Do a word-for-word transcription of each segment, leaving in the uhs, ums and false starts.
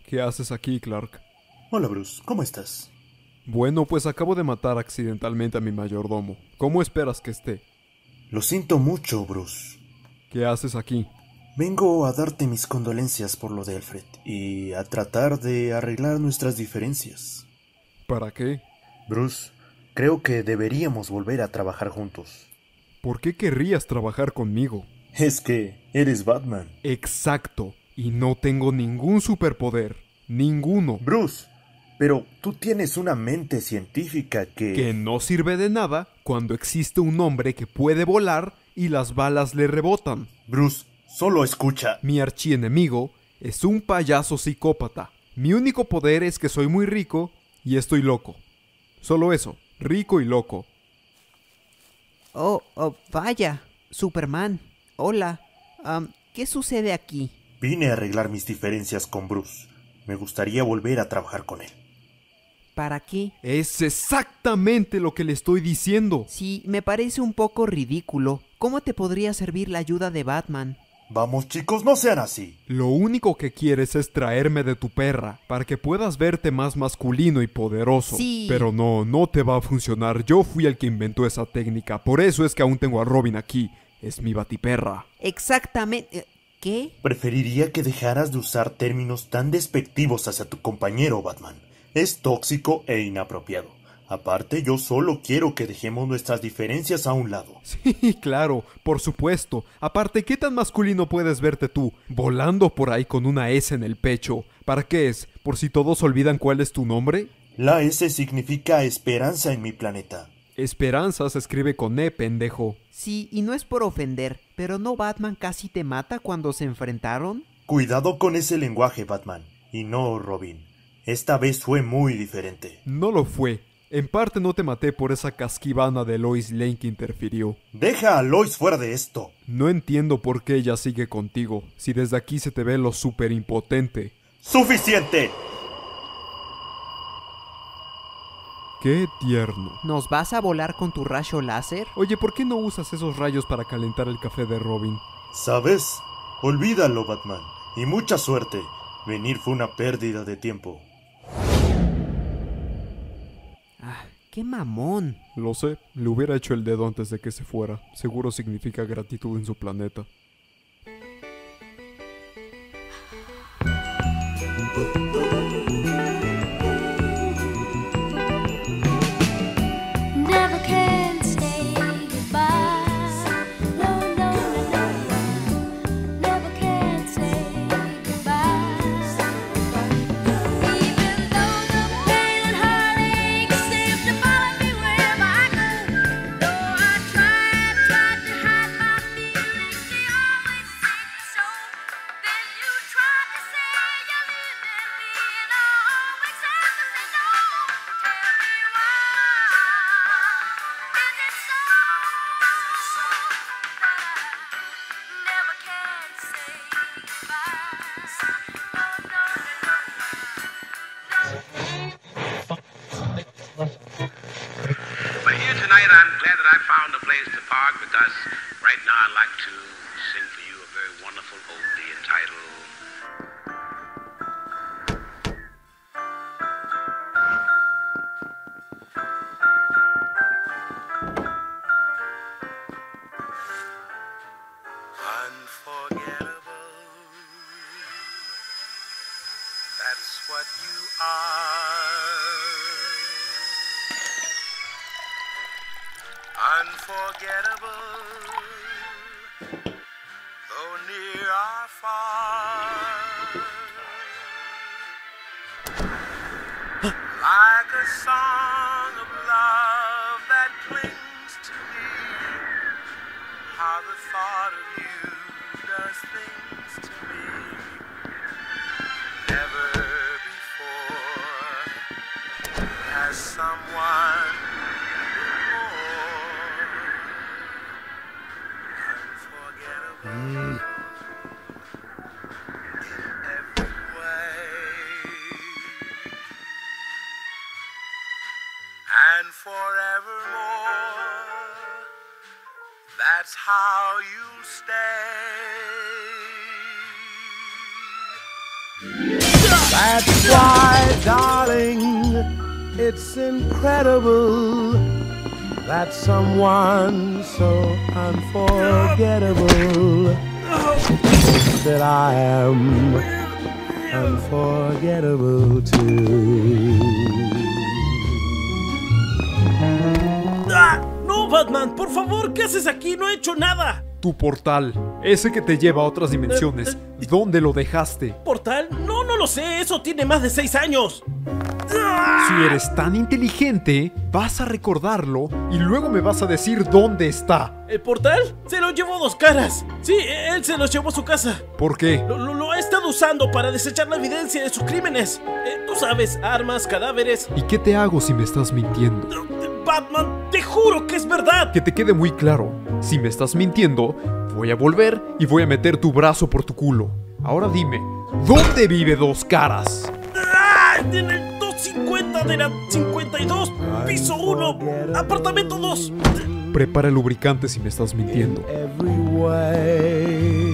¿Qué haces aquí, Clark? Hola, Bruce. ¿Cómo estás? Bueno, pues acabo de matar accidentalmente a mi mayordomo. ¿Cómo esperas que esté? Lo siento mucho, Bruce. ¿Qué haces aquí? Vengo a darte mis condolencias por lo de Alfred y a tratar de arreglar nuestras diferencias. ¿Para qué? Bruce, creo que deberíamos volver a trabajar juntos. ¿Por qué querrías trabajar conmigo? Es que eres Batman. Exacto. Y no tengo ningún superpoder. Ninguno. Bruce, pero tú tienes una mente científica que... Que no sirve de nada cuando existe un hombre que puede volar y las balas le rebotan. Bruce, solo escucha. Mi archienemigo es un payaso psicópata. Mi único poder es que soy muy rico y estoy loco. Solo eso, rico y loco. Oh, oh, vaya, Superman. Hola. Um, ¿Qué sucede aquí? Vine a arreglar mis diferencias con Bruce. Me gustaría volver a trabajar con él. ¿Para qué? Es exactamente lo que le estoy diciendo. Sí, me parece un poco ridículo. ¿Cómo te podría servir la ayuda de Batman? Vamos, chicos, no sean así. Lo único que quieres es traerme de tu perra para que puedas verte más masculino y poderoso. Sí. Pero no, no te va a funcionar. Yo fui el que inventó esa técnica. Por eso es que aún tengo a Robin aquí. Es mi batiperra. Exactamente. ¿Qué? Preferiría que dejaras de usar términos tan despectivos hacia tu compañero, Batman. Es tóxico e inapropiado. Aparte, yo solo quiero que dejemos nuestras diferencias a un lado. Sí, claro, por supuesto. Aparte, ¿qué tan masculino puedes verte tú? Volando por ahí con una S en el pecho. ¿Para qué es? ¿Por si todos olvidan cuál es tu nombre? La S significa esperanza en mi planeta. Esperanza se escribe con E, pendejo. Sí, y no es por ofender, pero ¿no Batman casi te mata cuando se enfrentaron? Cuidado con ese lenguaje, Batman. Y no, Robin. Esta vez fue muy diferente. No lo fue. En parte no te maté por esa casquivana de Lois Lane que interfirió. Deja a Lois fuera de esto. No entiendo por qué ella sigue contigo, si desde aquí se te ve lo súper impotente. ¡Suficiente! ¡Qué tierno! ¿Nos vas a volar con tu rayo láser? Oye, ¿por qué no usas esos rayos para calentar el café de Robin? ¿Sabes? Olvídalo, Batman. Y mucha suerte. Venir fue una pérdida de tiempo. Ah, qué mamón. Lo sé, le hubiera hecho el dedo antes de que se fuera. Seguro significa gratitud en su planeta. Never can say goodbye. No, no, no, no. Never can say goodbye. Even though the pain and heartache seem to follow me wherever I go. Though I tried, tried to hide my feelings, they always seem to show. Then you tried to say you're leaving me, and I always have to say no. Tell me why. Is it so never can say goodbye? No, no, no, But here tonight, I'm glad that I found a place to park because right now I'd like to sing for you a very wonderful oldie entitled Unforgettable. That's what you are. Unforgettable, though near or far. Like a song of love that clings to me. How the thought of you does things to me. Never before has someone been more unforgettable in every way. And forevermore, that's how you stay. That's why, darling, it's incredible that someone so unforgettable that I am unforgettable too. ¡Ah! ¡No, Batman! ¡Por favor! ¿Qué haces aquí? ¡No he hecho nada! Tu portal, ese que te lleva a otras dimensiones. ¿Dónde lo dejaste? ¿Portal? No, no lo sé. Eso tiene más de seis años. Si eres tan inteligente, vas a recordarlo y luego me vas a decir dónde está. ¿El portal? Se lo llevó Dos Caras. Sí, él se los llevó a su casa. ¿Por qué? Lo, lo, lo ha estado usando para desechar la evidencia de sus crímenes. Eh, tú sabes, armas, cadáveres. ¿Y qué te hago si me estás mintiendo? Batman, te juro que es verdad. Que te quede muy claro, si me estás mintiendo, voy a volver y voy a meter tu brazo por tu culo. Ahora dime, ¿dónde vive Dos Caras? ¡Ah! En el doscientos cincuenta de la cincuenta y dos, piso uno, apartamento dos. Prepara el lubricante si me estás mintiendo. Every way.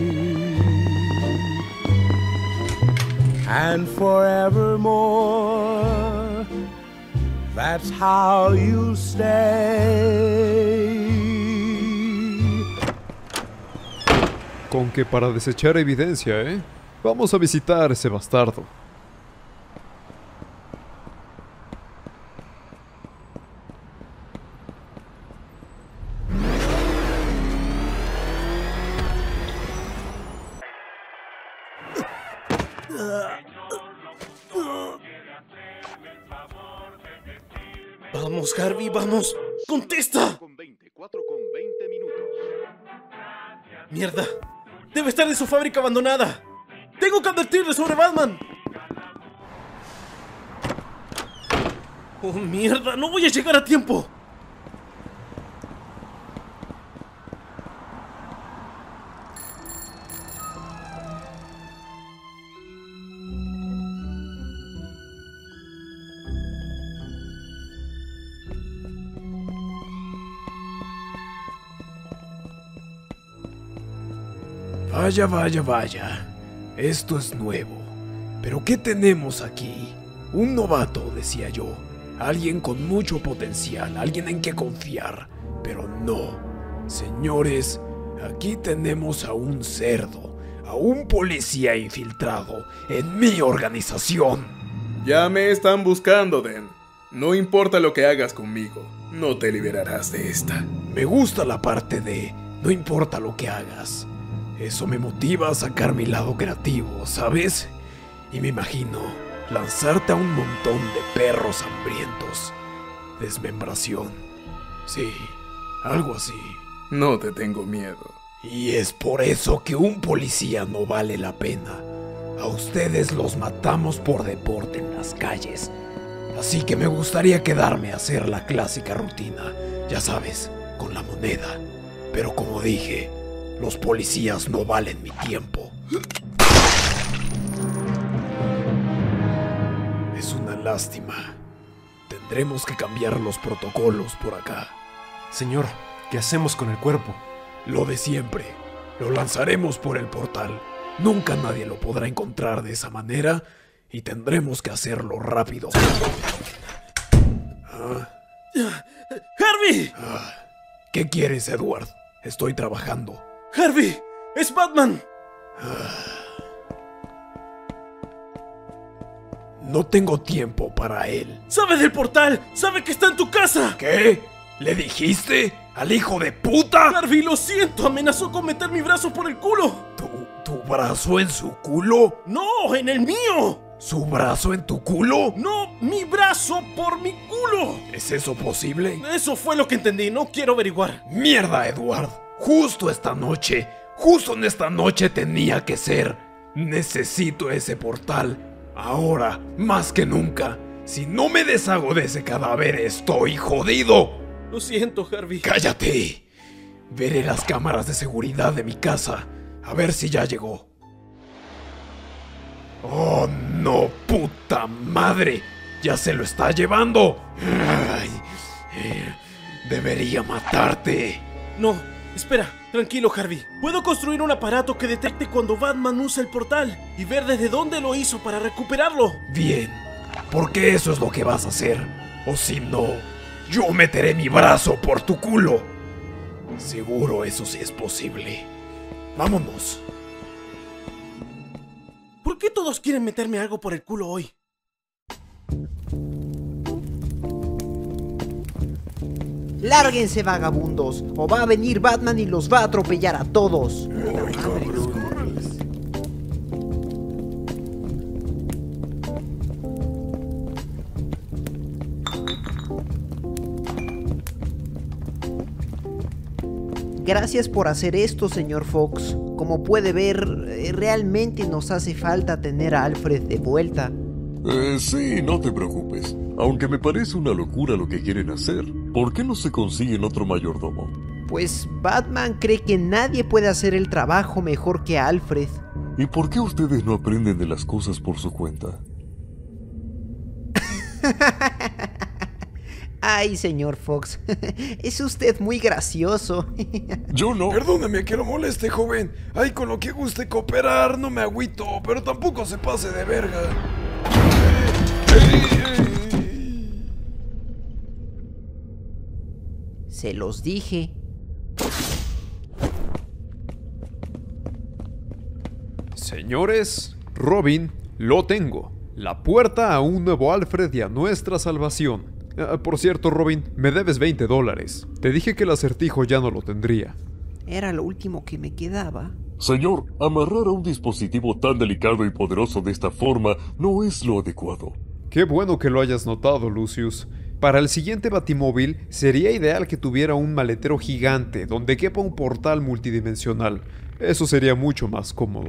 And forevermore, that's how you stay. Con que para desechar evidencia, ¿eh? Vamos a visitar ese bastardo. Vamos, Harvey, vamos. ¡Contesta! Mierda. Debe estar en su fábrica abandonada. Tengo que advertirle sobre Batman. Oh, mierda. No voy a llegar a tiempo. Vaya, vaya, vaya. Esto es nuevo. ¿Pero qué tenemos aquí? Un novato, decía yo. Alguien con mucho potencial, alguien en que confiar. Pero no. Señores, aquí tenemos a un cerdo, a un policía infiltrado en mi organización. Ya me están buscando, Den. No importa lo que hagas conmigo, no te liberarás de esta. Me gusta la parte de no importa lo que hagas. Eso me motiva a sacar mi lado creativo, ¿sabes? Y me imagino lanzarte a un montón de perros hambrientos. Desmembración. Sí, algo así. No te tengo miedo. Y es por eso que un policía no vale la pena. A ustedes los matamos por deporte en las calles. Así que me gustaría quedarme a hacer la clásica rutina, ya sabes, con la moneda. Pero como dije, los policías no valen mi tiempo. Es una lástima. Tendremos que cambiar los protocolos por acá. Señor, ¿qué hacemos con el cuerpo? Lo de siempre. Lo lanzaremos por el portal. Nunca nadie lo podrá encontrar de esa manera y tendremos que hacerlo rápido. ¿Ah? ¡Harvey! Ah, ¿qué quieres, Edward? Estoy trabajando. ¡Harvey! ¡Es Batman! No tengo tiempo para él. ¡Sabe del portal! ¡Sabe que está en tu casa! ¿Qué? ¿Le dijiste? ¿Al hijo de puta? ¡Harvey, lo siento! ¡Amenazó con meter mi brazo por el culo! ¿Tu, tu brazo en su culo? ¡No! ¡En el mío! ¿Su brazo en tu culo? ¡No! ¡Mi brazo por mi culo! ¿Es eso posible? Eso fue lo que entendí. No quiero averiguar. ¡Mierda, Edward! Justo esta noche, justo en esta noche tenía que ser. Necesito ese portal. Ahora, más que nunca. Si no me deshago de ese cadáver, estoy jodido. Lo siento, Harvey. ¡Cállate! Veré las cámaras de seguridad de mi casa. A ver si ya llegó. ¡Oh, no, puta madre! ¡Ya se lo está llevando! Ay, eh, debería matarte. No, espera. Tranquilo, Harvey. Puedo construir un aparato que detecte cuando Batman usa el portal y ver desde dónde lo hizo para recuperarlo. Bien, porque eso es lo que vas a hacer. O si no, yo meteré mi brazo por tu culo. Seguro eso sí es posible. Vámonos. ¿Por qué todos quieren meterme algo por el culo hoy? Lárguense, vagabundos, o va a venir Batman y los va a atropellar a todos. Gracias por hacer esto, señor Fox. Como puede ver, eh, realmente nos hace falta tener a Alfred de vuelta. Eh, sí, no te preocupes. Aunque me parece una locura lo que quieren hacer, ¿por qué no se consiguen otro mayordomo? Pues Batman cree que nadie puede hacer el trabajo mejor que Alfred. ¿Y por qué ustedes no aprenden de las cosas por su cuenta? Ay, señor Fox, es usted muy gracioso. Yo no. Perdóneme que lo moleste, joven. Ay, con lo que guste cooperar, no me agüito, pero tampoco se pase de verga. Se los dije. Señores, Robin, lo tengo. La puerta a un nuevo Alfred y a nuestra salvación. Ah, por cierto, Robin, me debes veinte dólares. Te dije que el acertijo ya no lo tendría. Era lo último que me quedaba. Señor, amarrar a un dispositivo tan delicado y poderoso de esta forma no es lo adecuado. Qué bueno que lo hayas notado, Lucius. Para el siguiente Batimóvil sería ideal que tuviera un maletero gigante donde quepa un portal multidimensional. Eso sería mucho más cómodo.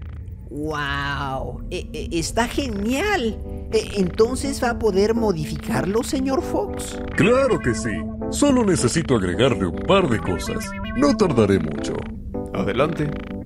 ¡Wow! E- e- ¡Está genial! E- ¿Entonces va a poder modificarlo, señor Fox? Claro que sí. Solo necesito agregarle un par de cosas. No tardaré mucho. Adelante.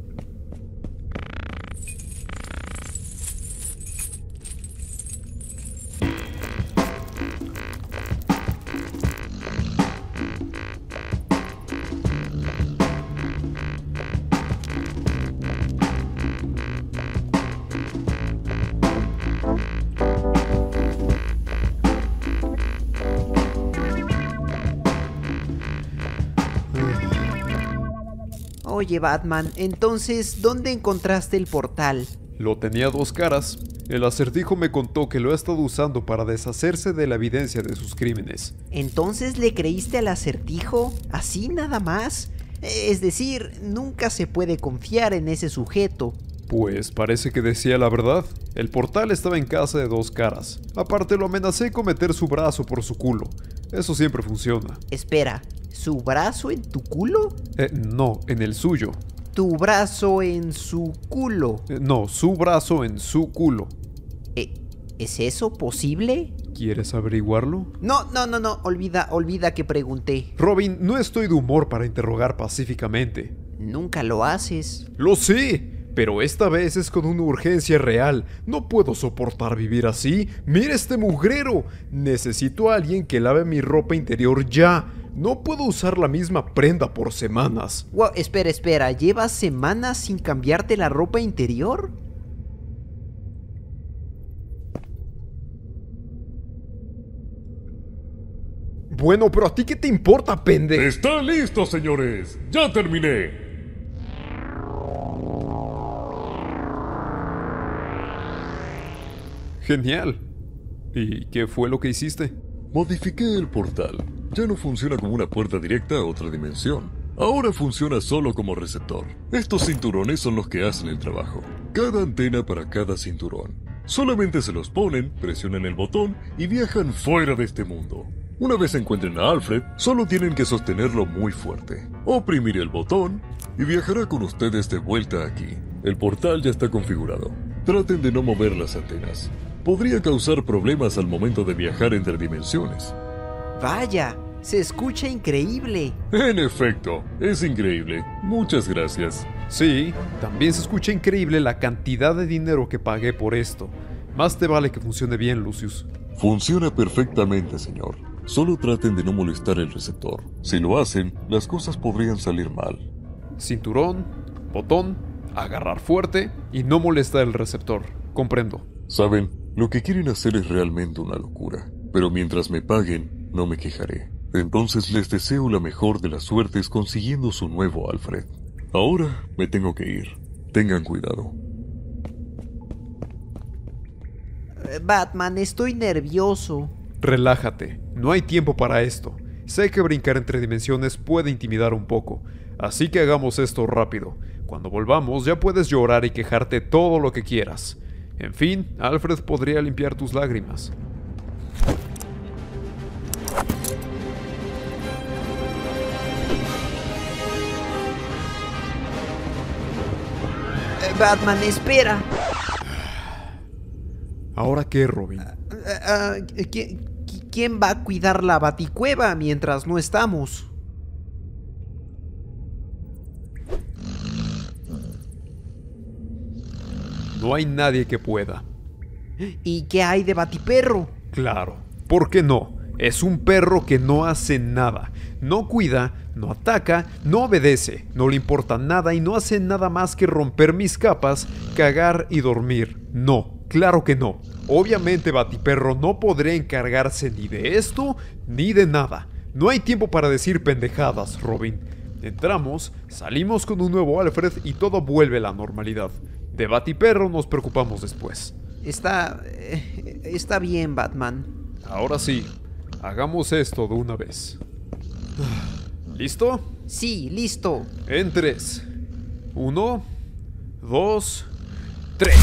Oye, Batman, entonces, ¿dónde encontraste el portal? Lo tenía dos caras. El acertijo me contó que lo ha estado usando para deshacerse de la evidencia de sus crímenes. ¿Entonces le creíste al acertijo? ¿Así nada más? Es decir, nunca se puede confiar en ese sujeto. Pues parece que decía la verdad. El portal estaba en casa de dos caras. Aparte lo amenacé con meter su brazo por su culo. Eso siempre funciona. Espera, ¿su brazo en tu culo? Eh, no, en el suyo. ¿Tu brazo en su culo? Eh, no, su brazo en su culo. Eh, ¿Es eso posible? ¿Quieres averiguarlo? No, no, no, no, olvida, olvida que pregunté. Robin, no estoy de humor para interrogar pacíficamente. Nunca lo haces. Lo sé. Pero esta vez es con una urgencia real. No puedo soportar vivir así. ¡Mira este mugrero! Necesito a alguien que lave mi ropa interior ya. No puedo usar la misma prenda por semanas. Wow, espera, espera. ¿Llevas semanas sin cambiarte la ropa interior? Bueno, pero ¿a ti qué te importa, pende? ¡Está listo, señores! ¡Ya terminé! Genial. ¿Y qué fue lo que hiciste? Modifiqué el portal. Ya no funciona como una puerta directa a otra dimensión. Ahora funciona solo como receptor. Estos cinturones son los que hacen el trabajo. Cada antena para cada cinturón. Solamente se los ponen, presionan el botón y viajan fuera de este mundo. Una vez encuentren a Alfred, solo tienen que sostenerlo muy fuerte. Oprimir el botón y viajará con ustedes de vuelta aquí. El portal ya está configurado. Traten de no mover las antenas. Podría causar problemas al momento de viajar entre dimensiones. Vaya, se escucha increíble. En efecto, es increíble. Muchas gracias. Sí, también se escucha increíble la cantidad de dinero que pagué por esto. Más te vale que funcione bien, Lucius. Funciona perfectamente, señor. Solo traten de no molestar el receptor. Si lo hacen, las cosas podrían salir mal. cinturón, botón, agarrar fuerte y no molestar el receptor. Comprendo. Saben, lo que quieren hacer es realmente una locura, pero mientras me paguen, no me quejaré. Entonces les deseo la mejor de las suertes consiguiendo su nuevo Alfred. Ahora me tengo que ir. Tengan cuidado. Batman, estoy nervioso. Relájate, no hay tiempo para esto. Sé que brincar entre dimensiones puede intimidar un poco, así que hagamos esto rápido. Cuando volvamos ya puedes llorar y quejarte todo lo que quieras. En fin, Alfred podría limpiar tus lágrimas. Eh, Batman, espera. ¿Ahora qué, Robin? Uh, uh, ¿qui- qui- ¿Quién va a cuidar la Baticueva mientras no estamos? No hay nadie que pueda. ¿Y qué hay de Batiperro? Claro, ¿por qué no? Es un perro que no hace nada. No cuida, no ataca, no obedece, no le importa nada y no hace nada más que romper mis capas, cagar y dormir. No, claro que no. Obviamente Batiperro no podrá encargarse ni de esto ni de nada. No hay tiempo para decir pendejadas, Robin. Entramos, salimos con un nuevo Alfred y todo vuelve a la normalidad. De Batiperro nos preocupamos después. Está... eh, está bien, Batman. Ahora sí, hagamos esto de una vez. ¿Listo? Sí, listo. En tres. Uno, dos, tres.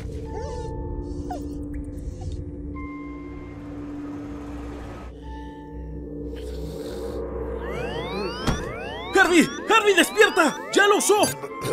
¡Harvey! ¡Harvey, despierta! ¡Ya lo usó!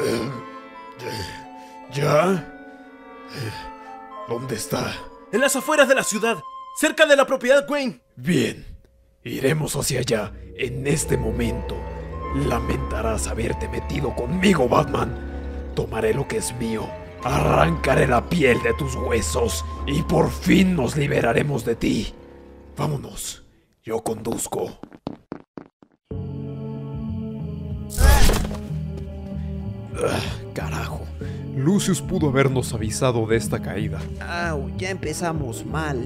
¿Ya? ¿Dónde está? En las afueras de la ciudad, cerca de la propiedad Wayne. Bien, iremos hacia allá en este momento. Lamentarás haberte metido conmigo, Batman. Tomaré lo que es mío, arrancaré la piel de tus huesos y por fin nos liberaremos de ti. Vámonos, yo conduzco. Ah, carajo. Lucius pudo habernos avisado de esta caída. Au, ya empezamos mal.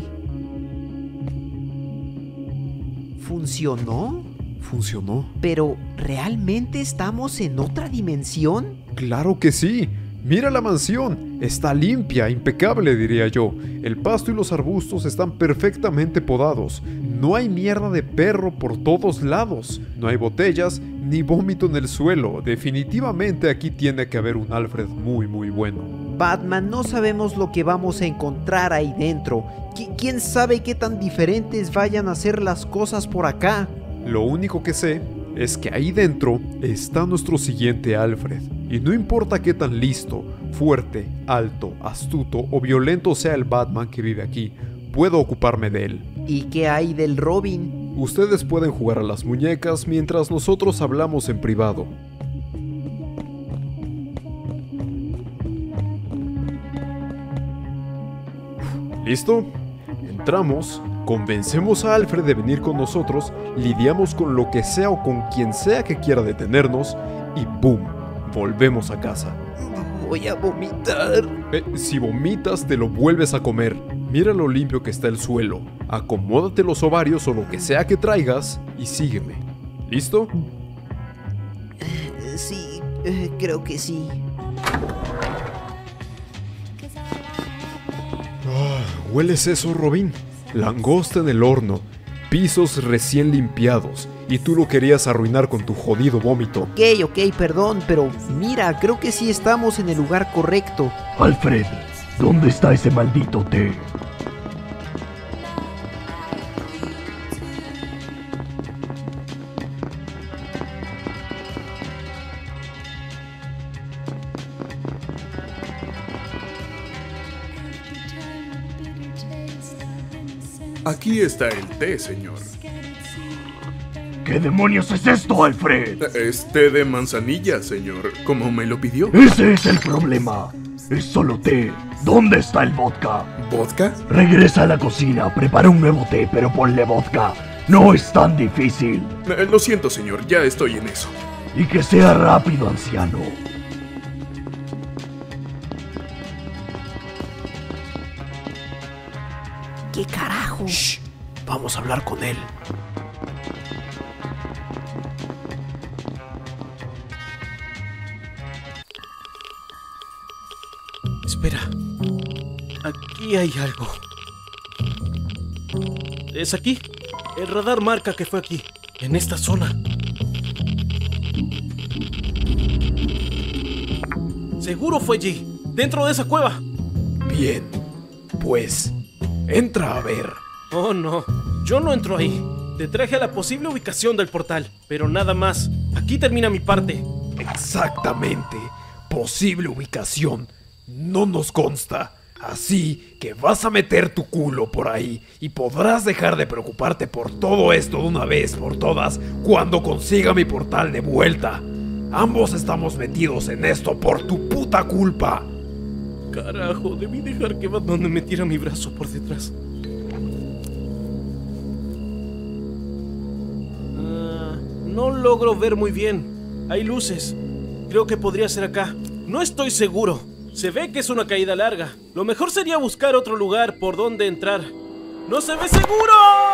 ¿Funcionó? ¿Funcionó? ¿Pero realmente estamos en otra dimensión? ¡Claro que sí! ¡Mira la mansión! Está limpia, impecable, diría yo. El pasto y los arbustos están perfectamente podados. No hay mierda de perro por todos lados. No hay botellas ni vómito en el suelo. Definitivamente aquí tiene que haber un Alfred muy muy bueno. Batman, no sabemos lo que vamos a encontrar ahí dentro. Qui- ¿Quién sabe qué tan diferentes vayan a ser las cosas por acá? Lo único que sé es que ahí dentro está nuestro siguiente Alfred. Y no importa qué tan listo, fuerte, alto, astuto o violento sea el Batman que vive aquí, puedo ocuparme de él. ¿Y qué hay del Robin? Ustedes pueden jugar a las muñecas mientras nosotros hablamos en privado. ¿Listo? Entramos, convencemos a Alfred de venir con nosotros, lidiamos con lo que sea o con quien sea que quiera detenernos y ¡boom! Volvemos a casa. Voy a vomitar. Eh, si vomitas te lo vuelves a comer. Mira lo limpio que está el suelo. Acomódate los ovarios o lo que sea que traigas y sígueme. ¿Listo? Eh, sí, eh, creo que sí. Ah, ¿hueles eso, Robin? Langosta en el horno, pisos recién limpiados, y tú lo querías arruinar con tu jodido vómito. Ok, ok, perdón, pero mira, creo que sí estamos en el lugar correcto. Alfred, ¿dónde está ese maldito té? Aquí está el té, señor. ¿Qué demonios es esto, Alfred? Es té de manzanilla, señor, como me lo pidió. Ese es el problema. Es solo té. ¿Dónde está el vodka? ¿Vodka? Regresa a la cocina, prepara un nuevo té, pero ponle vodka. No es tan difícil. Eh, Lo siento, señor, ya estoy en eso. Y que sea rápido, anciano. ¿Qué carajo? Shh, vamos a hablar con él. Espera. Aquí hay algo. ¿Es aquí? El radar marca que fue aquí, en esta zona. Seguro fue allí, dentro de esa cueva. Bien, pues, entra a ver. Oh, no. Yo no entro ahí. Te traje a la posible ubicación del portal, pero nada más. Aquí termina mi parte. Exactamente. Posible ubicación. No nos consta. Así que vas a meter tu culo por ahí y podrás dejar de preocuparte por todo esto de una vez por todas cuando consiga mi portal de vuelta. Ambos estamos metidos en esto por tu puta culpa. Carajo, debí dejar que Batman me metiera mi brazo por detrás. Ah, no logro ver muy bien. Hay luces. Creo que podría ser acá. No estoy seguro. Se ve que es una caída larga. Lo mejor sería buscar otro lugar por donde entrar. ¡No se ve seguro!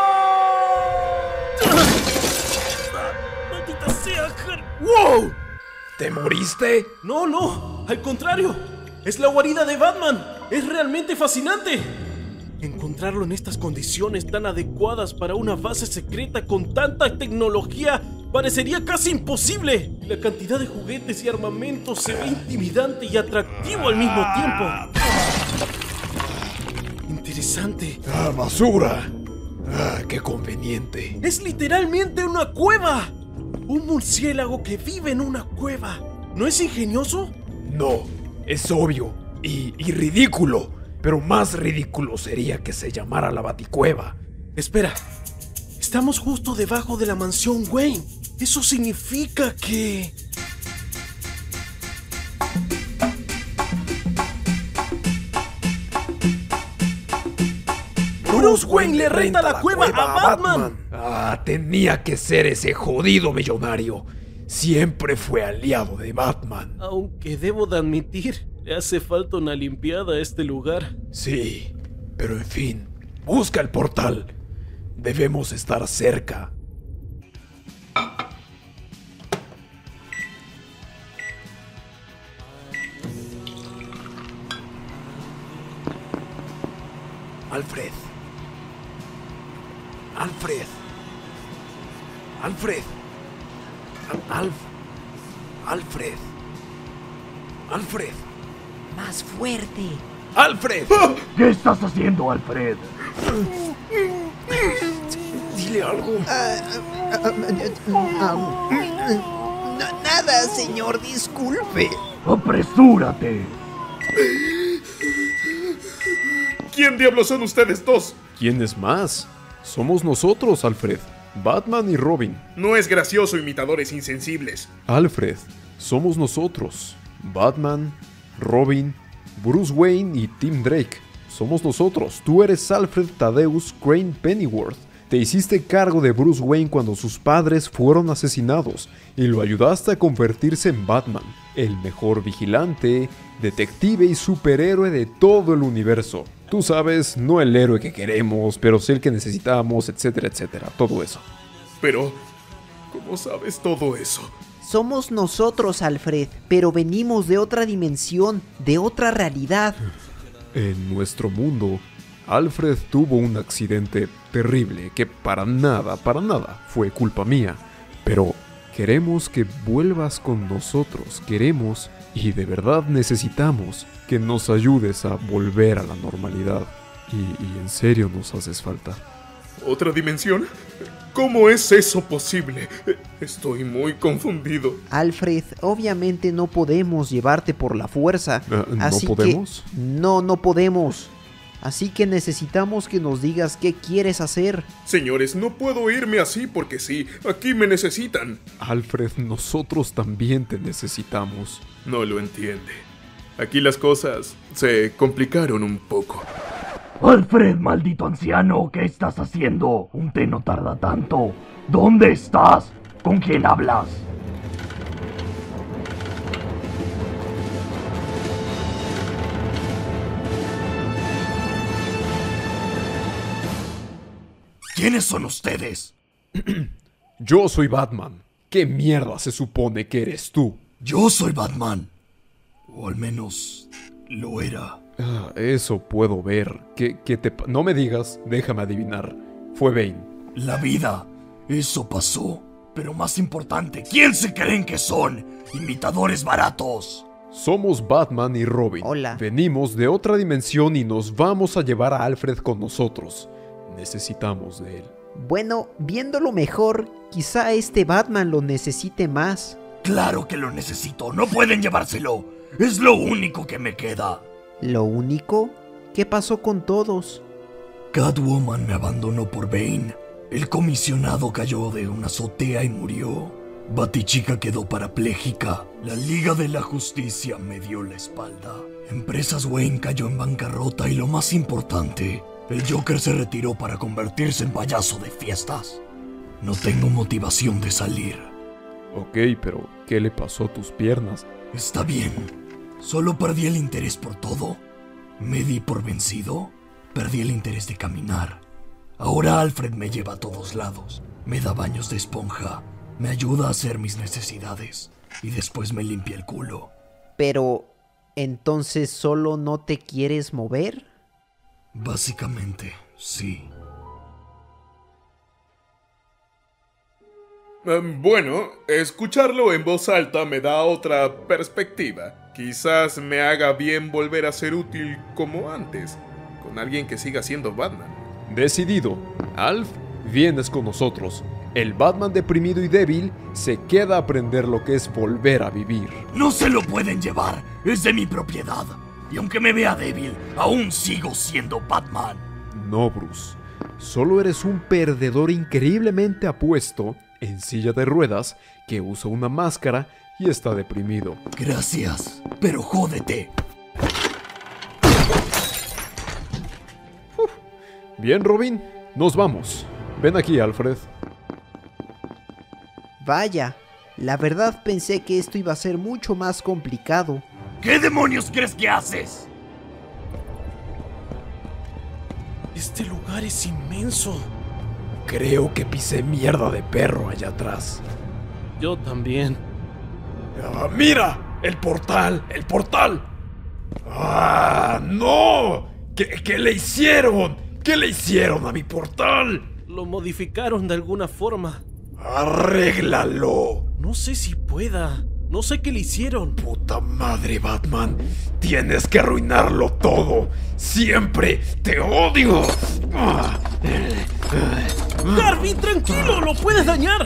¡Maldita sea! ¡Wow! ¿Te moriste? No, no. Al contrario. Es la guarida de Batman. Es realmente fascinante. Encontrarlo en estas condiciones tan adecuadas para una base secreta con tanta tecnología parecería casi imposible. La cantidad de juguetes y armamentos se ve intimidante y atractivo al mismo tiempo. Interesante. ¡Ah, basura! ¡Ah, qué conveniente! Es literalmente una cueva. Un murciélago que vive en una cueva. ¿No es ingenioso? No, es obvio y, y ridículo. Pero más ridículo sería que se llamara la Baticueva. Espera, estamos justo debajo de la mansión Wayne. Eso significa que... Bruce Wayne le renta la cueva a Batman. Ah, tenía que ser ese jodido millonario. Siempre fue aliado de Batman. Aunque debo de admitir, le hace falta una limpiada a este lugar. Sí, pero en fin, busca el portal. Debemos estar cerca. Alfred. Alfred. Alfred. Al- Alf. Alfred. Alfred. Más fuerte. ¡Alfred! ¿Qué estás haciendo, Alfred? Dile algo. Ah, ah, ah, ah, na- nada, señor, disculpe. ¡Apresúrate! ¿Quién diablos son ustedes dos? ¿Quién es más? Somos nosotros, Alfred. Batman y Robin. No es gracioso, imitadores insensibles. Alfred, somos nosotros. Batman, Robin, Bruce Wayne y Tim Drake. Somos nosotros. Tú eres Alfred Thaddeus Crane Pennyworth. Te hiciste cargo de Bruce Wayne cuando sus padres fueron asesinados y lo ayudaste a convertirse en Batman, el mejor vigilante, detective y superhéroe de todo el universo. Tú sabes, no el héroe que queremos, pero sí el que necesitamos, etcétera, etcétera, todo eso. Pero, ¿cómo sabes todo eso? Somos nosotros, Alfred, pero venimos de otra dimensión, de otra realidad. En nuestro mundo, Alfred tuvo un accidente terrible que para nada, para nada fue culpa mía. Pero queremos que vuelvas con nosotros, queremos y de verdad necesitamos que nos ayudes a volver a la normalidad. Y, y en serio nos haces falta. ¿Otra dimensión? ¿Cómo es eso posible? Estoy muy confundido. Alfred, obviamente no podemos llevarte por la fuerza. Uh, ¿no así podemos? Que no, no podemos. Así que necesitamos que nos digas qué quieres hacer. Señores, no puedo irme así porque sí. Aquí me necesitan. Alfred, nosotros también te necesitamos. No lo entiende. Aquí las cosas se complicaron un poco. Alfred, maldito anciano, ¿qué estás haciendo? Un té no tarda tanto. ¿Dónde estás? ¿Con quién hablas? ¿Quiénes son ustedes? Yo soy Batman. ¿Qué mierda se supone que eres tú? Yo soy Batman. O al menos lo era. Ah, eso puedo ver. ¿Qué, qué te pa- No me digas, déjame adivinar. Fue Bane. La vida. Eso pasó. Pero más importante, ¿quién se creen que son? Imitadores baratos. Somos Batman y Robin. Hola. Venimos de otra dimensión y nos vamos a llevar a Alfred con nosotros. Necesitamos de él. Bueno, viéndolo mejor, quizá este Batman lo necesite más. Claro que lo necesito. No pueden llevárselo. Es lo único que me queda. ¿Lo único? ¿Qué pasó con todos? Catwoman me abandonó por Bane. El comisionado cayó de una azotea y murió. Batichica quedó parapléjica. La Liga de la Justicia me dio la espalda. Empresas Wayne cayó en bancarrota y lo más importante, el Joker se retiró para convertirse en payaso de fiestas. No tengo motivación de salir. Ok, pero ¿qué le pasó a tus piernas? Está bien. Solo perdí el interés por todo. Me di por vencido. Perdí el interés de caminar. Ahora Alfred me lleva a todos lados. Me da baños de esponja. Me ayuda a hacer mis necesidades. Y después me limpia el culo. Pero, ¿entonces solo no te quieres mover? Básicamente, sí. Em, Bueno, escucharlo en voz alta me da otra perspectiva. Quizás me haga bien volver a ser útil como antes, con alguien que siga siendo Batman. Decidido. Alf, vienes con nosotros. El Batman deprimido y débil se queda a aprender lo que es volver a vivir. No se lo pueden llevar. Es de mi propiedad. Y aunque me vea débil, aún sigo siendo Batman. No, Bruce. Solo eres un perdedor increíblemente apuesto, en silla de ruedas, que usa una máscara y está deprimido. Gracias, pero jódete. Bien, Robin, nos vamos. Ven aquí, Alfred. Vaya, la verdad pensé que esto iba a ser mucho más complicado. ¿Qué demonios crees que haces? Este lugar es inmenso. Creo que pisé mierda de perro allá atrás. Yo también. ¡Ah, mira! ¡El portal! ¡El portal! ¡Ah, no! ¿Qué, qué le hicieron? ¿Qué le hicieron a mi portal? Lo modificaron de alguna forma. ¡Arréglalo! No sé si pueda. No sé qué le hicieron. Puta madre, Batman. Tienes que arruinarlo todo. Siempre te odio. Ah. Garvin, tranquilo, lo puedes dañar.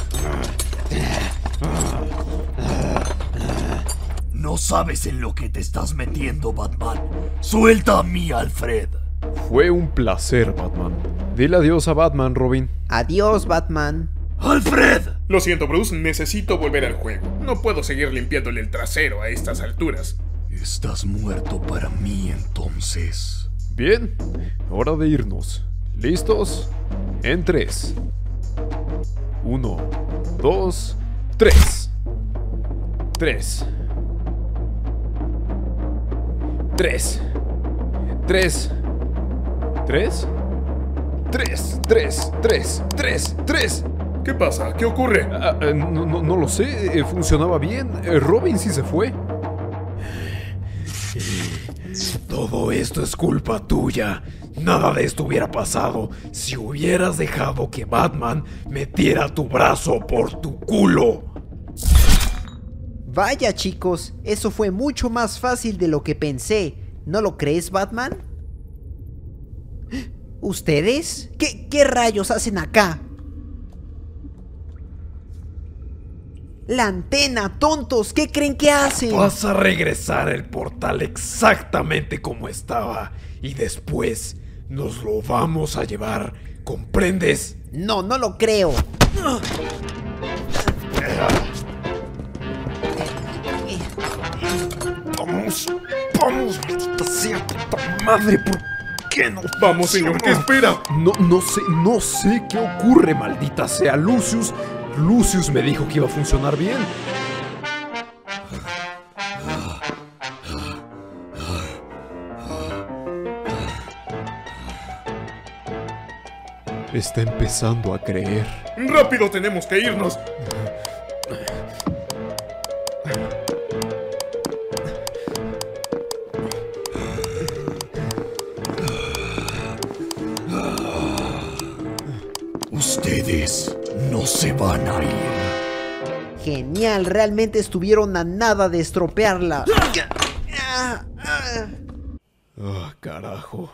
No sabes en lo que te estás metiendo, Batman. Suelta a mí, Alfred. Fue un placer, Batman. Dile adiós a Batman, Robin. Adiós, Batman. ¡Alfred! Lo siento, Bruce, necesito volver al juego. No puedo seguir limpiándole el trasero a estas alturas. Estás muerto para mí, entonces. Bien, hora de irnos. ¿Listos? En tres. Uno, dos, tres. Tres. Tres. Tres. ¿Tres? Tres, tres, tres, tres, tres. ¿Qué pasa? ¿Qué ocurre? Ah, eh, no, no- no lo sé, eh, funcionaba bien. Eh, Robin sí se fue. Todo esto es culpa tuya. Nada de esto hubiera pasado si hubieras dejado que Batman metiera tu brazo por tu culo. Vaya, chicos, eso fue mucho más fácil de lo que pensé. ¿No lo crees, Batman? ¿Ustedes? ¿Qué, qué rayos hacen acá? La antena, tontos, ¿qué creen que hacen? Vas a regresar el portal exactamente como estaba y después nos lo vamos a llevar, ¿comprendes? No, no lo creo. Vamos, vamos, maldita sea, puta madre, ¿por qué no? Vamos, señor, ¿qué espera? No, no sé, no sé qué ocurre, maldita sea. Lucius, Lucius me dijo que iba a funcionar bien. Está empezando a creer. ¡Rápido, tenemos que irnos! Ustedes no se van a ir. Genial, realmente estuvieron a nada de estropearla. Ah, carajo.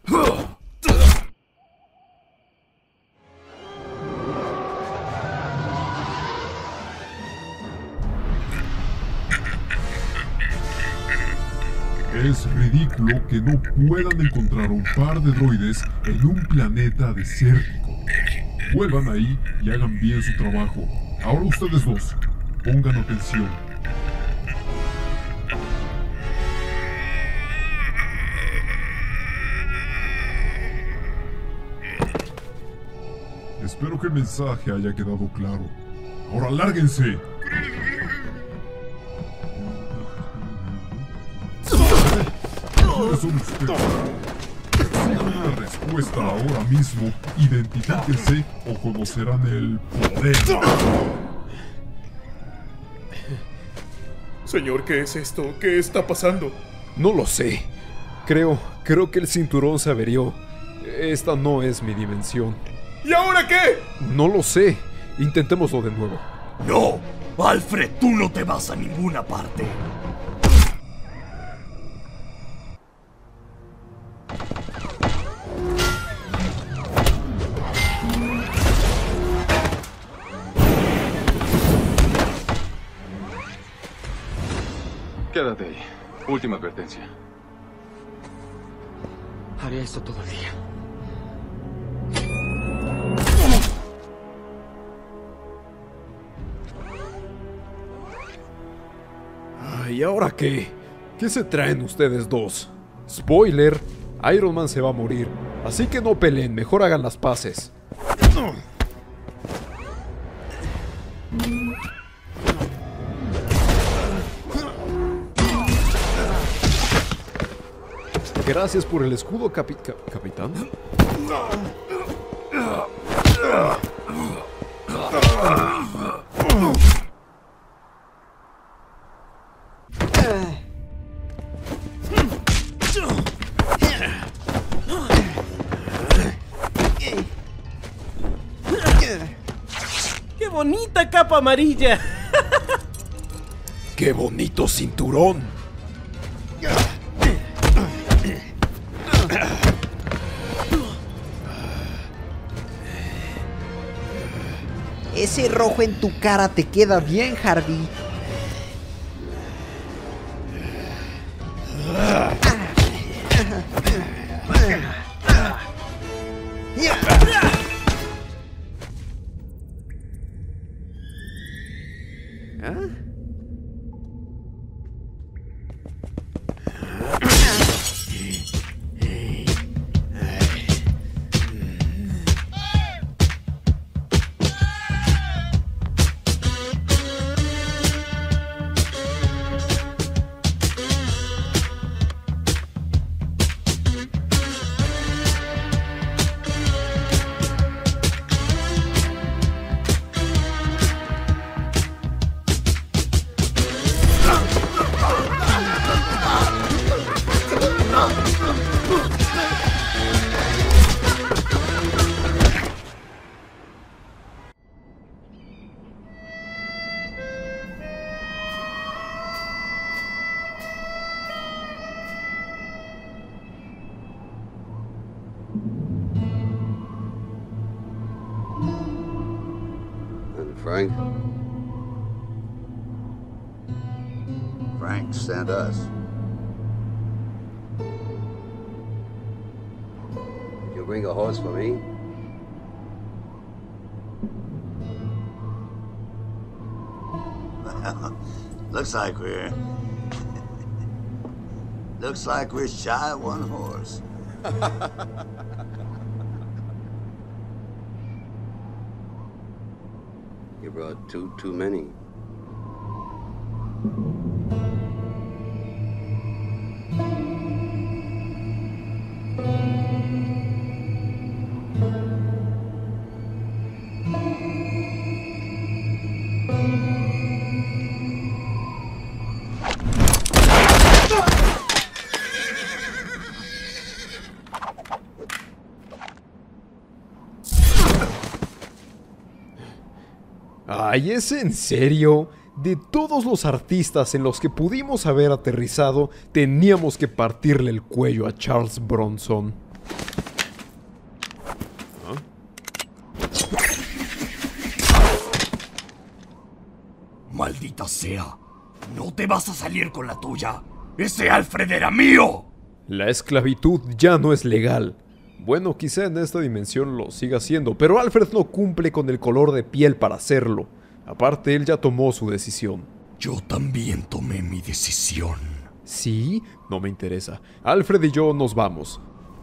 Es ridículo que no puedan encontrar un par de droides en un planeta desértico. Vuelvan ahí y hagan bien su trabajo. Ahora ustedes dos, pongan atención. Espero que el mensaje haya quedado claro. Ahora lárguense. ¿Quiénes son ustedes? Si dan una respuesta ahora mismo, identifíquense o conocerán el poder. Señor, ¿qué es esto? ¿Qué está pasando? No lo sé. Creo, creo que el cinturón se averió. Esta no es mi dimensión. ¿Y ahora qué? No lo sé. Intentémoslo de nuevo. No, Alfred, tú no te vas a ninguna parte. Quédate ahí. Última advertencia. Haré esto todo el día. ¿Y ahora qué? ¿Qué se traen ustedes dos? Spoiler, Iron Man se va a morir. Así que no peleen, mejor hagan las paces. Gracias por el escudo, capi ca capitán. ¡Qué bonita capa amarilla! ¡Qué bonito cinturón! Ese rojo en tu cara te queda bien, Harvey. ¿Ah? Frank? Frank sent us. You bring a horse for me? Looks like we're... Looks like we're shy of one horse. You brought two too many. Ay, ¿es en serio? De todos los artistas en los que pudimos haber aterrizado, teníamos que partirle el cuello a Charles Bronson. ¿Ah? Maldita sea. No te vas a salir con la tuya. ¡Ese Alfred era mío! La esclavitud ya no es legal. Bueno, quizá en esta dimensión lo siga siendo, pero Alfred no cumple con el color de piel para hacerlo. Aparte, él ya tomó su decisión. Yo también tomé mi decisión. ¿Sí? No me interesa. Alfred y yo nos vamos.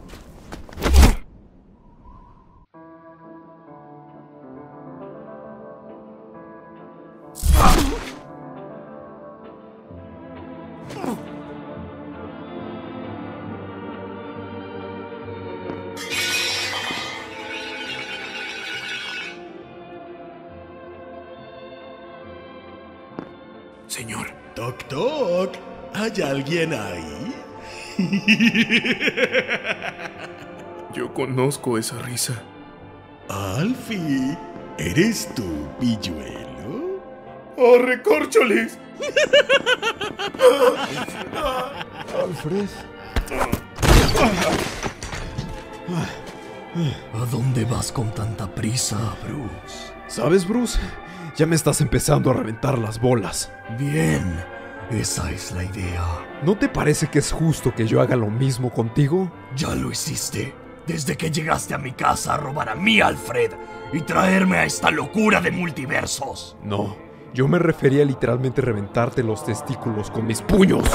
Señor. Toc, toc. ¿Hay alguien ahí? Yo conozco esa risa. Alfie, ¿eres tú, pilluelo? ¡Oh, recorcholis! Alfred. ¿A dónde vas con tanta prisa, Bruce? ¿Sabes, Bruce? Ya me estás empezando a reventar las bolas. Bien, esa es la idea. ¿No te parece que es justo que yo haga lo mismo contigo? Ya lo hiciste. Desde que llegaste a mi casa a robar a mí, Alfred, y traerme a esta locura de multiversos. No, yo me refería a literalmente reventarte los testículos con mis puños.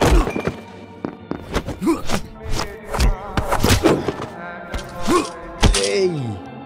¡Ey!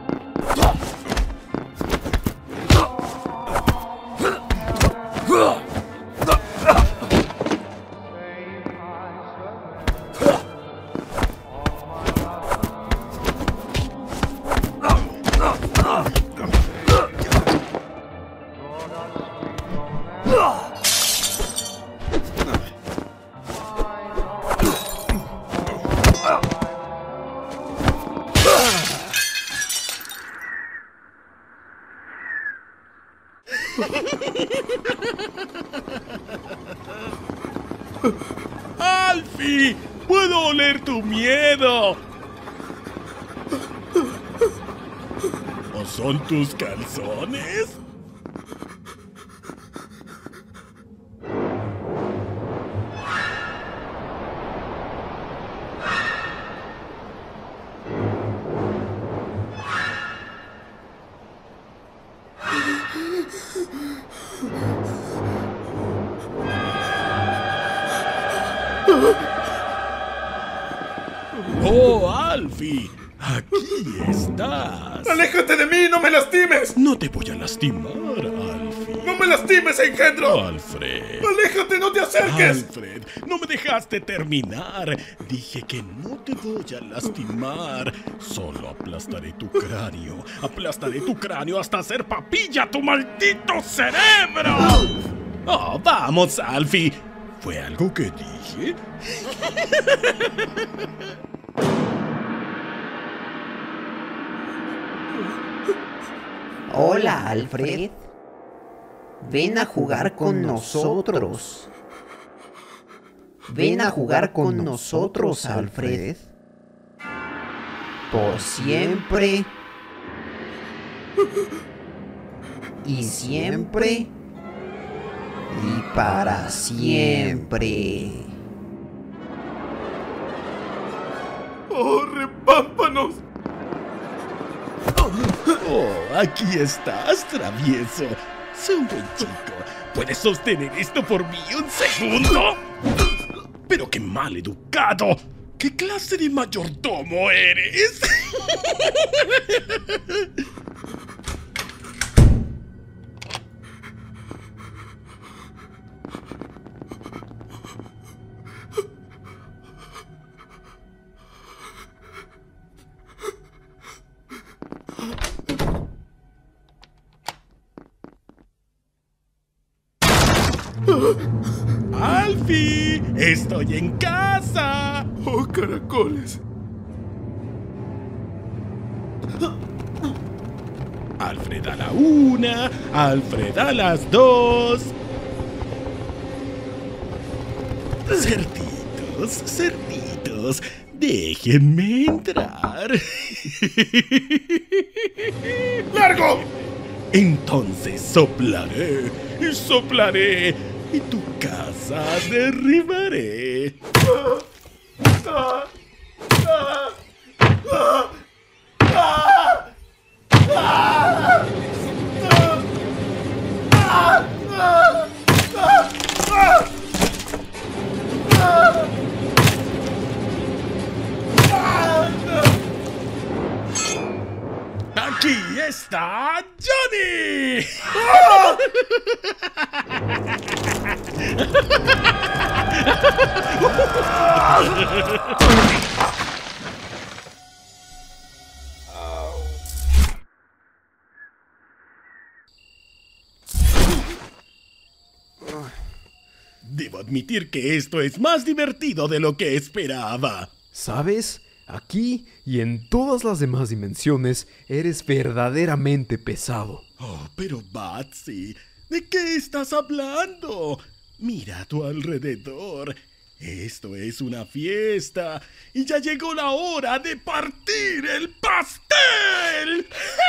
¡Alfie! ¡Puedo oler tu miedo! ¿O son tus calzones? ¡Oh, Alfie! ¡Aquí estás! ¡Aléjate de mí! ¡No me lastimes! No te voy a lastimar, Alfie. ¡No me lastimes, engendro! Alfred. ¡Aléjate! ¡No te acerques! Alfred, no me dejaste terminar. Dije que no te voy a lastimar. Solo aplastaré tu cráneo. Aplastaré tu cráneo hasta hacer papilla tu maldito cerebro. Oh, vamos, Alfie. ¿Fue algo que dije? Hola, Alfred. Ven a jugar con nosotros. Ven a jugar con nosotros, Alfred. Por siempre. Y siempre. Y para siempre. ¡Oh, repámpanos! Oh, aquí estás, travieso. Soy un buen chico. ¿Puedes sostener esto por mí un segundo? Pero qué mal educado. ¿Qué clase de mayordomo eres? ¡Alfie! ¡Estoy en casa! ¡Oh, caracoles! Alfred a la una, Alfred a las dos. Cerditos, cerditos, déjenme entrar. ¡Largo! Entonces soplaré y soplaré y tu casa derribaré. Aquí está Johnny. Debo admitir que esto es más divertido de lo que esperaba. ¿Sabes? Aquí y en todas las demás dimensiones eres verdaderamente pesado. Oh, pero Batsy, ¿de qué estás hablando? Mira a tu alrededor. Esto es una fiesta y ya llegó la hora de partir el pastel.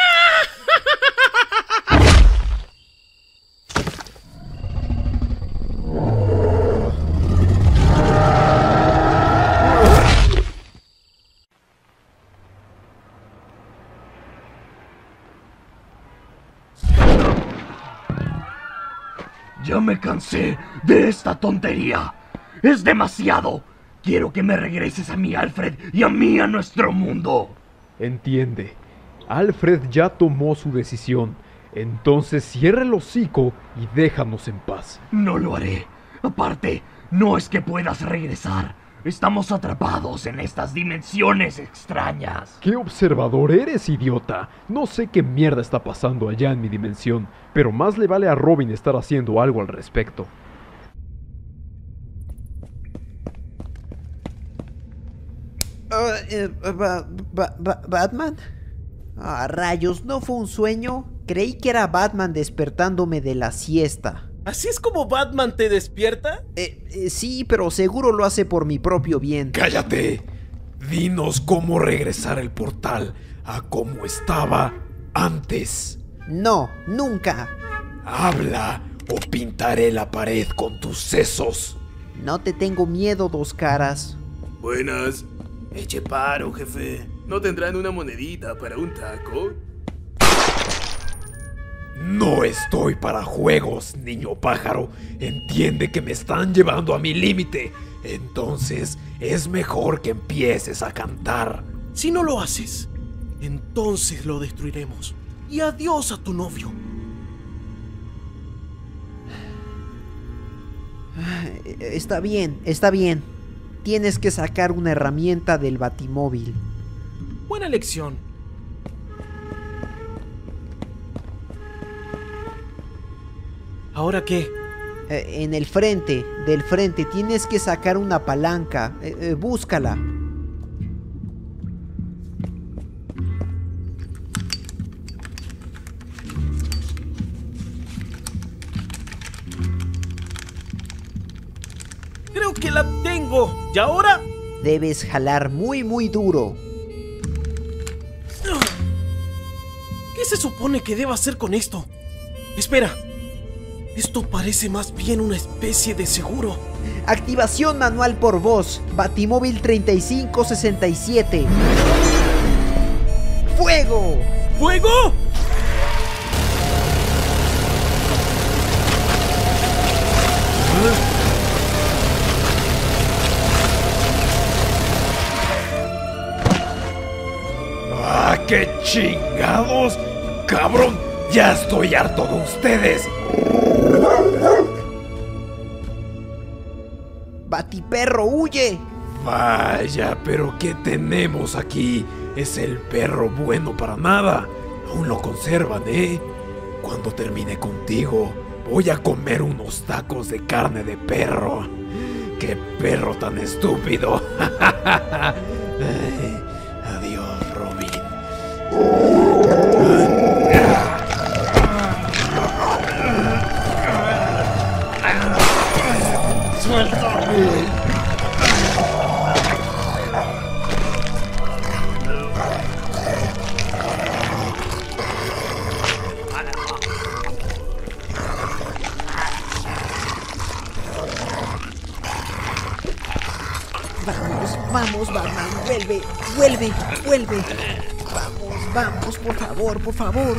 Ya me cansé de esta tontería. Es demasiado. Quiero que me regreses a mi Alfred y a mí a nuestro mundo. Entiende. Alfred ya tomó su decisión. Entonces cierra el hocico y déjanos en paz. No lo haré. Aparte, no es que puedas regresar. Estamos atrapados en estas dimensiones extrañas. ¿Qué observador eres, idiota? No sé qué mierda está pasando allá en mi dimensión, pero más le vale a Robin estar haciendo algo al respecto. Uh, eh, ba- ba- ba- ¿Batman? Ah, rayos, ¿no fue un sueño? Creí que era Batman despertándome de la siesta. ¿Así es como Batman te despierta? Eh, eh, sí, pero seguro lo hace por mi propio bien. ¡Cállate! Dinos cómo regresar el portal a como estaba antes. No, nunca. Habla o pintaré la pared con tus sesos. No te tengo miedo, dos caras. Buenas. Eche paro, jefe. ¿No tendrán una monedita para un taco? No estoy para juegos, niño pájaro. Entiende que me están llevando a mi límite. Entonces es mejor que empieces a cantar. Si no lo haces, entonces lo destruiremos. Y adiós a tu novio. Está bien, está bien. Tienes que sacar una herramienta del Batimóvil. Buena lección. ¿Ahora qué? Eh, en el frente, del frente, tienes que sacar una palanca. Eh, eh, búscala. Creo que la tengo. ¿Y ahora? Debes jalar muy muy duro. ¿Qué se supone que deba hacer con esto? Espera. Esto parece más bien una especie de seguro. Activación manual por voz. Batimóvil treinta y cinco sesenta y siete. ¡Fuego! ¡Fuego! ¡Ah, qué chingados! ¡Cabrón! ¡Ya estoy harto de ustedes! ¡Batiperro, huye! Vaya, pero ¿qué tenemos aquí? Es el perro bueno para nada. Aún lo conservan, ¿eh? Cuando termine contigo, voy a comer unos tacos de carne de perro. ¡Qué perro tan estúpido! Ay, adiós, Robin. Vamos, Batman, vuelve, vuelve, vuelve. Vamos, vamos, por favor, por favor.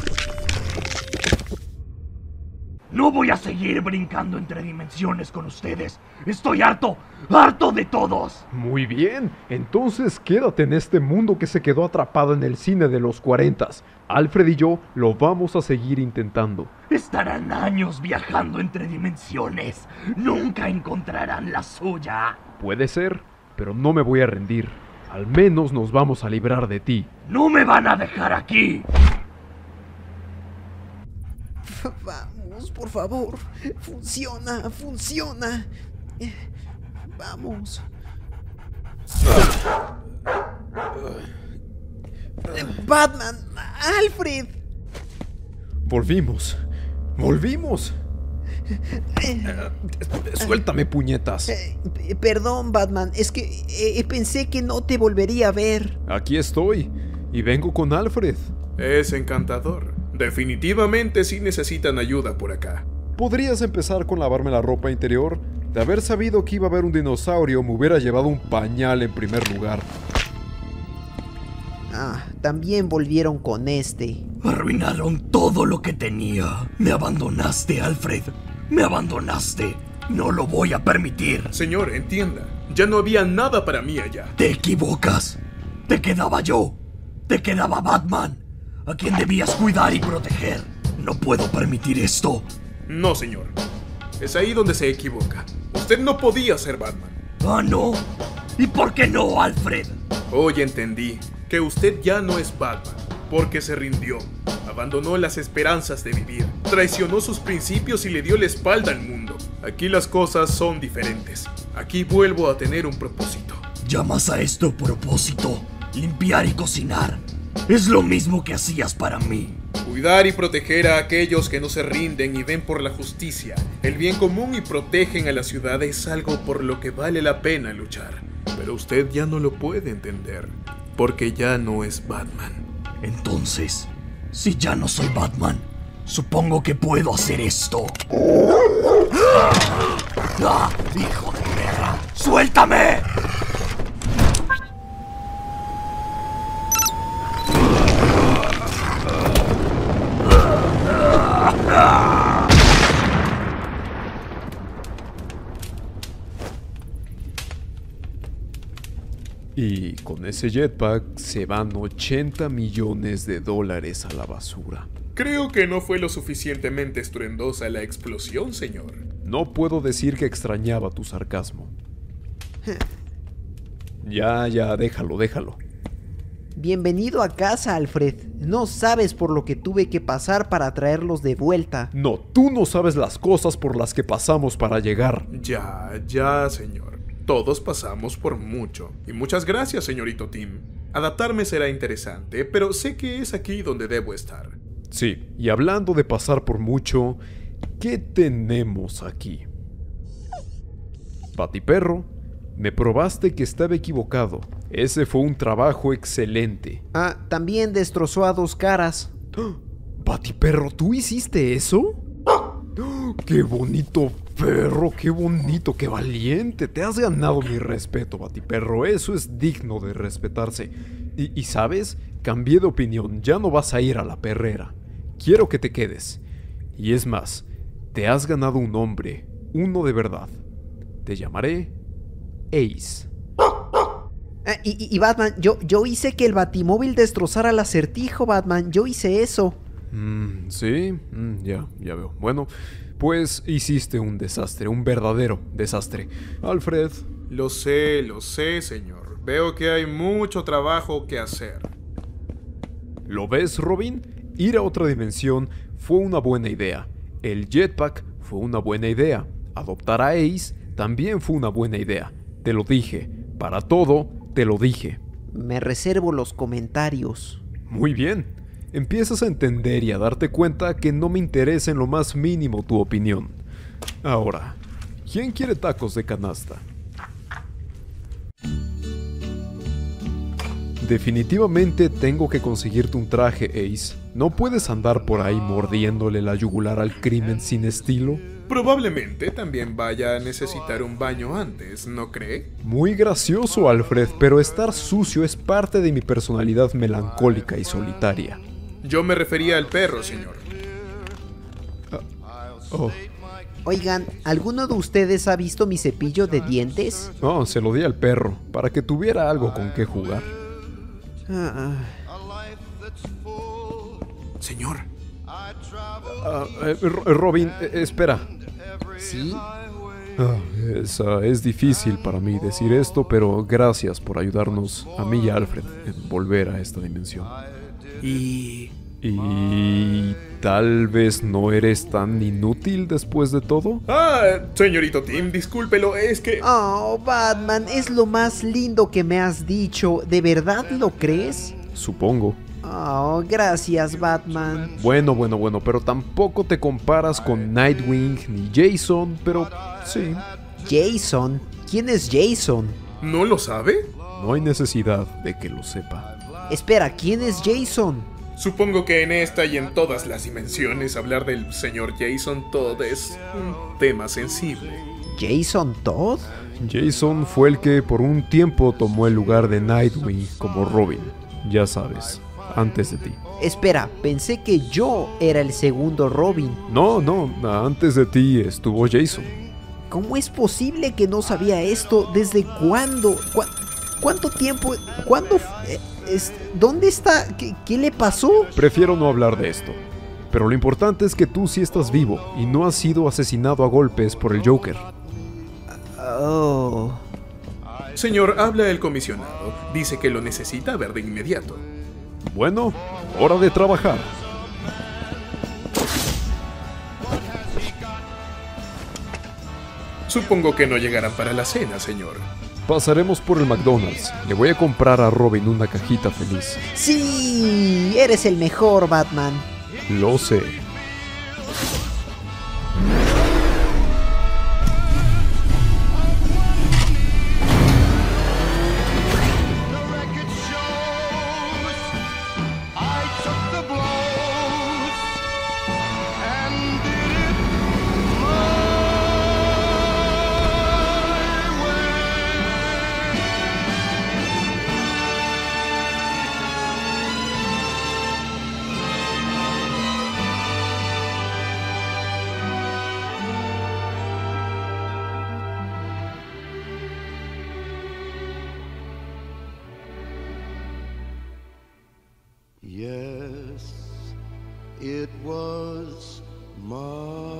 No voy a seguir brincando entre dimensiones con ustedes. Estoy harto, harto de todos. Muy bien, entonces quédate en este mundo que se quedó atrapado en el cine de los cuarentas. Alfred y yo lo vamos a seguir intentando. Estarán años viajando entre dimensiones. Nunca encontrarán la suya. Puede ser, pero no me voy a rendir. Al menos nos vamos a librar de ti. ¡No me van a dejar aquí! Vamos, por favor. Funciona, funciona. Eh, Vamos. Eh, Batman, Alfred. Volvimos. Volvimos. Eh, Suéltame, puñetas. eh, p- perdón, Batman. Es que eh, pensé que no te volvería a ver. Aquí estoy. Y vengo con Alfred. Es encantador. Definitivamente sí necesitan ayuda por acá. ¿Podrías empezar con lavarme la ropa interior? De haber sabido que iba a haber un dinosaurio, me hubiera llevado un pañal en primer lugar. Ah, también volvieron con este. Arruinaron todo lo que tenía. Me abandonaste, Alfred. Me abandonaste. No lo voy a permitir. Señor, entienda. Ya no había nada para mí allá. Te equivocas. Te quedaba yo. Te quedaba Batman, a quien debías cuidar y proteger. No puedo permitir esto. No, señor. Es ahí donde se equivoca. Usted no podía ser Batman. ¿Ah, no? ¿Y por qué no, Alfred? Hoy entendí que usted ya no es Batman, porque se rindió, abandonó las esperanzas de vivir, traicionó sus principios y le dio la espalda al mundo. Aquí las cosas son diferentes. Aquí vuelvo a tener un propósito. ¿Llamas a esto propósito? Limpiar y cocinar. Es lo mismo que hacías para mí. Cuidar y proteger a aquellos que no se rinden y ven por la justicia, el bien común y protegen a la ciudad es algo por lo que vale la pena luchar. Pero usted ya no lo puede entender, porque ya no es Batman. Entonces, si ya no soy Batman, supongo que puedo hacer esto. ¡Ah! ¡Hijo de perra! ¡Suéltame! Y con ese jetpack se van ochenta millones de dólares a la basura. Creo que no fue lo suficientemente estruendosa la explosión, señor. No puedo decir que extrañaba tu sarcasmo. Ya, ya, déjalo, déjalo. Bienvenido a casa, Alfred. No sabes por lo que tuve que pasar para traerlos de vuelta. No, tú no sabes las cosas por las que pasamos para llegar. Ya, ya, señor. Todos pasamos por mucho. Y muchas gracias, señorito Tim. Adaptarme será interesante, pero sé que es aquí donde debo estar. Sí, y hablando de pasar por mucho, ¿qué tenemos aquí? Batiperro, me probaste que estaba equivocado. Ese fue un trabajo excelente. Ah, también destrozó a Dos Caras. Batiperro, ¿tú hiciste eso? ¡Qué bonito perro! ¡Qué bonito! ¡Qué valiente! Te has ganado mi respeto, Batiperro. Eso es digno de respetarse. Y, y ¿sabes? Cambié de opinión. Ya no vas a ir a la perrera. Quiero que te quedes. Y es más, te has ganado un nombre. Uno de verdad. Te llamaré Ace. Ah, y, y- y Batman, yo, yo hice que el Batimóvil destrozara el acertijo, Batman. Yo hice eso. Mm, sí, mm, ya, ya veo. Bueno, pues hiciste un desastre, un verdadero desastre. Alfred. Lo sé, lo sé, señor. Veo que hay mucho trabajo que hacer. ¿Lo ves, Robin? Ir a otra dimensión fue una buena idea. El jetpack fue una buena idea. Adoptar a Ace también fue una buena idea. Te lo dije. Para todo, te lo dije. Me reservo los comentarios. Muy bien. Empiezas a entender y a darte cuenta que no me interesa en lo más mínimo tu opinión. Ahora, ¿quién quiere tacos de canasta? Definitivamente tengo que conseguirte un traje, Ace. No puedes andar por ahí mordiéndole la yugular al crimen sin estilo. Probablemente también vaya a necesitar un baño antes, ¿no cree? Muy gracioso, Alfred, pero estar sucio es parte de mi personalidad melancólica y solitaria. Yo me refería al perro, señor. Oh. Oigan, ¿alguno de ustedes ha visto mi cepillo de dientes? No, se lo di al perro, para que tuviera algo con qué jugar. Ah, Señor. Ah, eh, Robin, eh, espera. ¿Sí? Ah, es, ah, es difícil para mí decir esto, pero gracias por ayudarnos, a mí y a Alfred, en volver a esta dimensión. Y... ¿Y tal vez no eres tan inútil después de todo? Ah, señorito Tim, discúlpelo, es que... Oh, Batman, es lo más lindo que me has dicho. ¿De verdad lo crees? Supongo. Oh, gracias, Batman. Bueno, bueno, bueno, pero tampoco te comparas con Nightwing ni Jason, pero sí. ¿Jason? ¿Quién es Jason? ¿No lo sabe? No hay necesidad de que lo sepa. Espera, ¿quién es Jason? Supongo que en esta y en todas las dimensiones hablar del señor Jason Todd es un tema sensible. ¿Jason Todd? Jason fue el que por un tiempo tomó el lugar de Nightwing como Robin. Ya sabes, antes de ti. Espera, pensé que yo era el segundo Robin. No, no, antes de ti estuvo Jason. ¿Cómo es posible que no sabía esto? ¿Desde cuándo? ¿Cu ¿Cuánto tiempo? ¿Cuándo? Eh, es, ¿Dónde está? ¿Qué, ¿Qué le pasó? Prefiero no hablar de esto. Pero lo importante es que tú sí estás vivo y no has sido asesinado a golpes por el Joker. Oh. Señor, habla el comisionado. Dice que lo necesita ver de inmediato. Bueno, hora de trabajar. Supongo que no llegarán para la cena, señor. Pasaremos por el McDonald's. Le voy a comprar a Robin una cajita feliz. Sí, eres el mejor, Batman. Lo sé. Yes, it was my